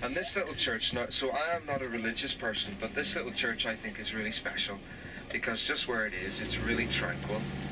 And this little church, now, so I am not a religious person, but this little church I think is really special because just where it is, it's really tranquil.